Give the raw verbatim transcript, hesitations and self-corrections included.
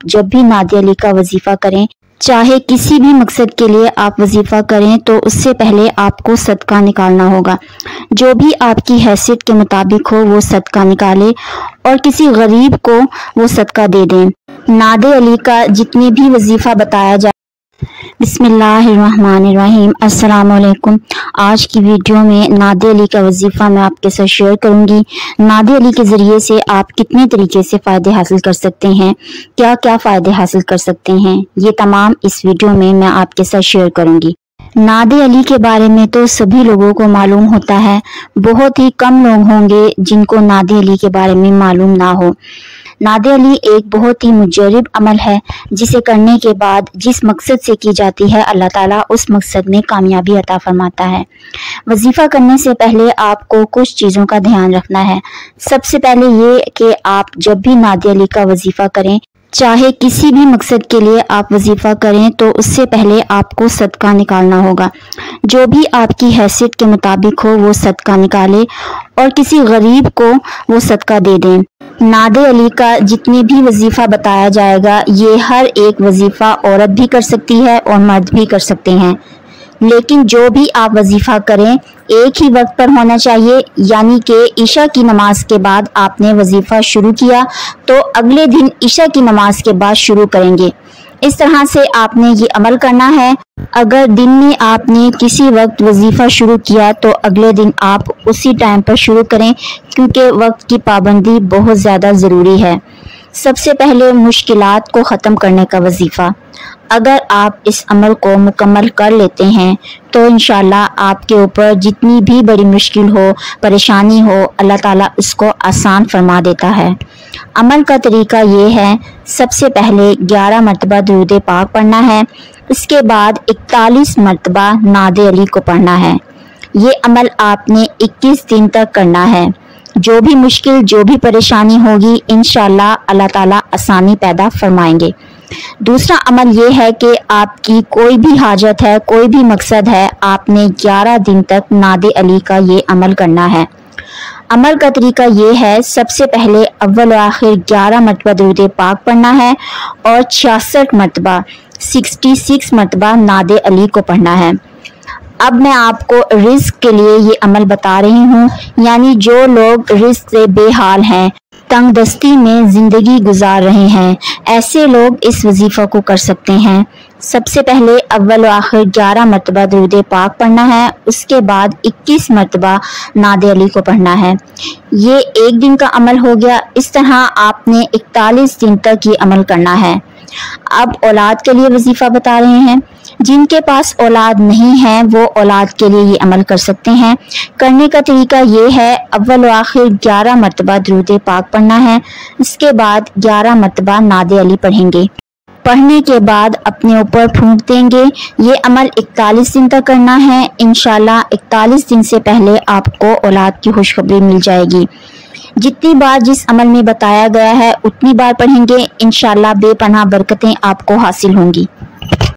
जब भी नादे अली का वजीफ़ा करें, चाहे किसी भी मकसद के लिए आप वजीफ़ा करें, तो उससे पहले आपको सदका निकालना होगा। जो भी आपकी हैसियत के मुताबिक हो वो सदका निकालें और किसी गरीब को वो सदका दे दें। नादे अली का जितने भी वजीफ़ा बताया जाए। बिस्मिल्लाहिर्रहमानिर्रहीम। अस्सलाम वालेकुम। आज की वीडियो में नादे अली का वजीफ़ा मैं आपके साथ शेयर करूंगी। नादे अली के ज़रिए से आप कितने तरीके से फ़ायदे हासिल कर सकते हैं, क्या क्या फ़ायदे हासिल कर सकते हैं, ये तमाम इस वीडियो में मैं आपके साथ शेयर करूंगी। नादे अली के बारे में तो सभी लोगों को मालूम होता है, बहुत ही कम लोग होंगे जिनको नादे अली के बारे में मालूम ना हो। नादे अली एक बहुत ही मुजर्रिब अमल है जिसे करने के बाद जिस मकसद से की जाती है, अल्लाह ताला उस मकसद में कामयाबी अता फरमाता है। वजीफ़ा करने से पहले आपको कुछ चीज़ों का ध्यान रखना है। सबसे पहले ये कि आप जब भी नादे अली का वजीफ़ा करें, चाहे किसी भी मकसद के लिए आप वजीफ़ा करें, तो उससे पहले आपको सदका निकालना होगा। जो भी आपकी हैसियत के मुताबिक हो वो सदका निकालें और किसी गरीब को वो सदका दे दें। नादे अली का जितने भी वजीफ़ा बताया जाएगा, ये हर एक वजीफ़ा औरत भी कर सकती है और मर्द भी कर सकते हैं, लेकिन जो भी आप वजीफ़ा करें एक ही वक्त पर होना चाहिए। यानी कि ईशा की नमाज के बाद आपने वजीफ़ा शुरू किया तो अगले दिन ईशा की नमाज के बाद शुरू करेंगे। इस तरह से आपने ये अमल करना है। अगर दिन में आपने किसी वक्त वजीफ़ा शुरू किया तो अगले दिन आप उसी टाइम पर शुरू करें, क्योंकि वक्त की पाबंदी बहुत ज़्यादा ज़रूरी है। सबसे पहले मुश्किलात को ख़त्म करने का वजीफ़ा। अगर आप इस अमल को मुकम्मल कर लेते हैं तो इंशाल्लाह आपके ऊपर जितनी भी बड़ी मुश्किल हो, परेशानी हो, अल्लाह ताला उसको आसान फरमा देता है। अमल का तरीका ये है, सबसे पहले ग्यारह मरतबा दुरूद पाक पढ़ना है। इसके बाद इकतालीस मरतबा नादे अली को पढ़ना है। ये अमल आपने इक्कीस दिन तक करना है। जो भी मुश्किल, जो भी परेशानी होगी, इंशाल्लाह अल्लाह ताला आसानी पैदा फरमाएंगे। दूसरा अमल ये है कि आपकी कोई भी हाजत है, कोई भी मकसद है, आपने ग्यारह दिन तक नादे अली का ये अमल करना है। अमल का तरीका ये है, सबसे पहले अव्वल और आखिर ग्यारह मरतबा दुरूद पाक पढ़ना है और छियासठ मरतबा सिक्सटी सिक्स मरतबा नादे अली को पढ़ना है। अब मैं आपको रिस्क के लिए ये अमल बता रही हूँ, यानी जो लोग रिस्क से बेहाल हैं, तंगदस्ती में ज़िंदगी गुजार रहे हैं, ऐसे लोग इस वजीफ़ा को कर सकते हैं। सबसे पहले अव्वल और आखिर ग्यारह मरतबा दुरूद पाक पढ़ना है, उसके बाद इक्कीस मरतबा नादे अली को पढ़ना है। ये एक दिन का अमल हो गया। इस तरह आपने इकतालीस दिन तक ये अमल करना है। अब औलाद के लिए वजीफ़ा बता रहे हैं। जिनके पास औलाद नहीं है वो औलाद के लिए ये अमल कर सकते हैं। करने का तरीका ये है, अव्वल और आखिर ग्यारह मरतबा दुरूद पाक पढ़ना है, इसके बाद ग्यारह मरतबा नादे अली पढ़ेंगे। पढ़ने के बाद अपने ऊपर फूंक देंगे। ये अमल इकतालीस दिन तक करना है। इंशाल्लाह इकतालीस दिन से पहले आपको औलाद की खुशखबरी मिल जाएगी। जितनी बार जिस अमल में बताया गया है उतनी बार पढ़ेंगे, इंशाल्लाह बेपनाह बरकतें आपको हासिल होंगी।